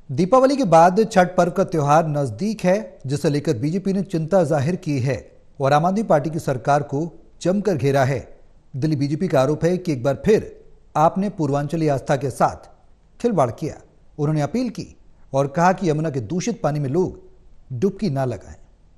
दीपावली के बाद छठ पर्व का त्योहार नजदीक है, जिसे लेकर बीजेपी ने चिंता जाहिर की है और आम आदमी पार्टी की सरकार को जमकर घेरा है। दिल्ली बीजेपी का आरोप है कि एक बार फिर आपने पूर्वांचली आस्था के साथ खिलवाड़ किया। उन्होंने अपील की और कहा कि यमुना के दूषित पानी में लोग डुबकी ना लगाएं।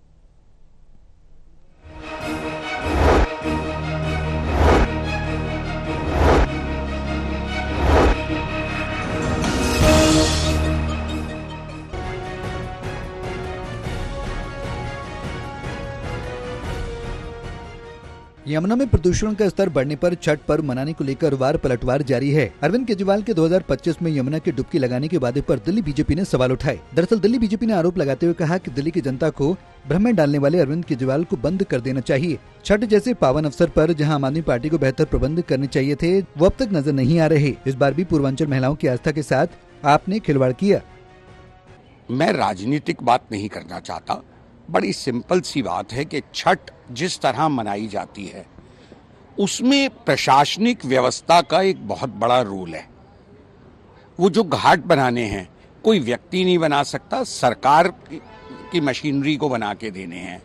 यमुना में प्रदूषण का स्तर बढ़ने पर छठ पर्व मनाने को लेकर वार पलटवार जारी है। अरविंद केजरीवाल के 2025 में यमुना की डुबकी लगाने के वादे पर दिल्ली बीजेपी ने सवाल उठाए। दरअसल दिल्ली बीजेपी ने आरोप लगाते हुए कहा कि दिल्ली की जनता को भ्रम में डालने वाले अरविंद केजरीवाल को बंद कर देना चाहिए। छठ जैसे पावन अवसर पर जहां आम आदमी पार्टी को बेहतर प्रबंध करने चाहिए थे, वो अब तक नजर नहीं आ रहे। इस बार भी पूर्वांचल महिलाओं की आस्था के साथ आपने खिलवाड़ किया। मैं राजनीतिक बात नहीं करना चाहता, बड़ी सिंपल सी बात है कि छठ जिस तरह मनाई जाती है उसमें प्रशासनिक व्यवस्था का एक बहुत बड़ा रोल है। वो जो घाट बनाने हैं कोई व्यक्ति नहीं बना सकता, सरकार की मशीनरी को बना के देने हैं।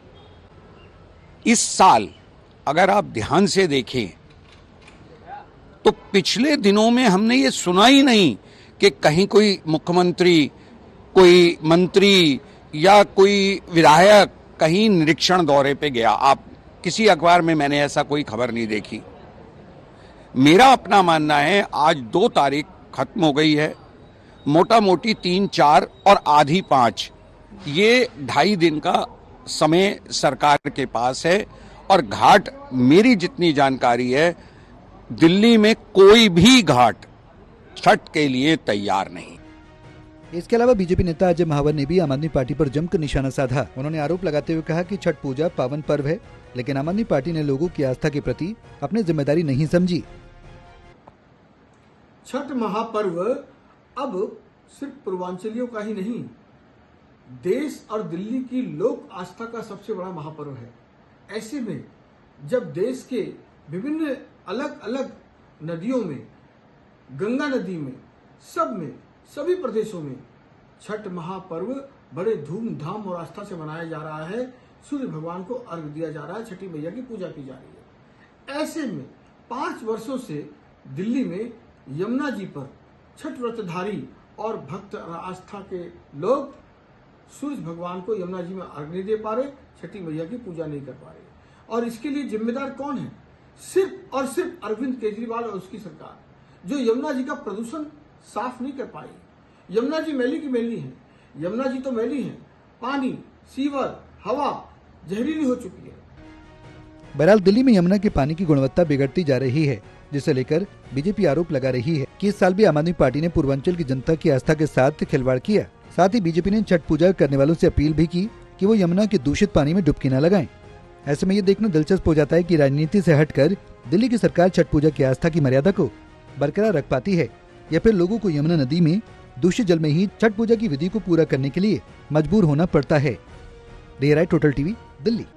इस साल अगर आप ध्यान से देखें तो पिछले दिनों में हमने ये सुना ही नहीं कि कहीं कोई मुख्यमंत्री, कोई मंत्री या कोई विधायक कहीं निरीक्षण दौरे पे गया। आप किसी अखबार में मैंने ऐसा कोई खबर नहीं देखी। मेरा अपना मानना है आज 2 तारीख खत्म हो गई है, मोटा मोटी 3, 4 और आधी 5, ये 2.5 दिन का समय सरकार के पास है। और घाट, मेरी जितनी जानकारी है, दिल्ली में कोई भी घाट छठ के लिए तैयार नहीं। इसके अलावा बीजेपी नेता अजय महावर ने भी आम आदमी पार्टी पर जमकर निशाना साधा। उन्होंने आरोप लगाते हुए कहा कि छठ पूजा पावन पर्व है, लेकिन आम आदमी पार्टी ने लोगों की आस्था के प्रति अपनी जिम्मेदारी नहीं समझी। छठ महापर्व अब सिर्फ पूर्वांचलियों का ही नहीं, देश और दिल्ली की लोक आस्था का सबसे बड़ा महापर्व है। ऐसे में जब देश के विभिन्न अलग अलग नदियों में, गंगा नदी में, सभी प्रदेशों में छठ महापर्व बड़े धूमधाम और आस्था से मनाया जा रहा है। सूर्य भगवान को अर्घ दिया जा रहा है, छठी मैया की पूजा की जा रही है। ऐसे में 5 वर्षों से दिल्ली में यमुना जी पर छठ व्रतधारी और भक्त आस्था के लोग सूर्य भगवान को यमुना जी में अर्घ नहीं दे पा रहे, छठी मैया की पूजा नहीं कर पा रहे। और इसके लिए जिम्मेदार कौन है? सिर्फ और सिर्फ अरविंद केजरीवाल और उसकी सरकार, जो यमुना जी का प्रदूषण साफ नहीं कर पाई। यमुना जी मैली की मैली है, यमुना जी तो मैली है, पानी, सीवर, हवा जहरीली हो चुकी है। बहरहाल दिल्ली में यमुना के पानी की गुणवत्ता बिगड़ती जा रही है, जिसे लेकर बीजेपी आरोप लगा रही है कि इस साल भी आम आदमी पार्टी ने पूर्वांचल की जनता की आस्था के साथ खिलवाड़ किया। साथ ही बीजेपी ने छठ पूजा करने वालों से अपील भी की कि वो यमुना के दूषित पानी में डुबकी न लगाएं। ऐसे में ये देखना दिलचस्प हो जाता है कि राजनीति से हटकर दिल्ली की सरकार छठ पूजा की आस्था की मर्यादा को बरकरार रख पाती है या फिर लोगों को यमुना नदी में दूषित जल में ही छठ पूजा की विधि को पूरा करने के लिए मजबूर होना पड़ता है। DRI total TV, Delhi.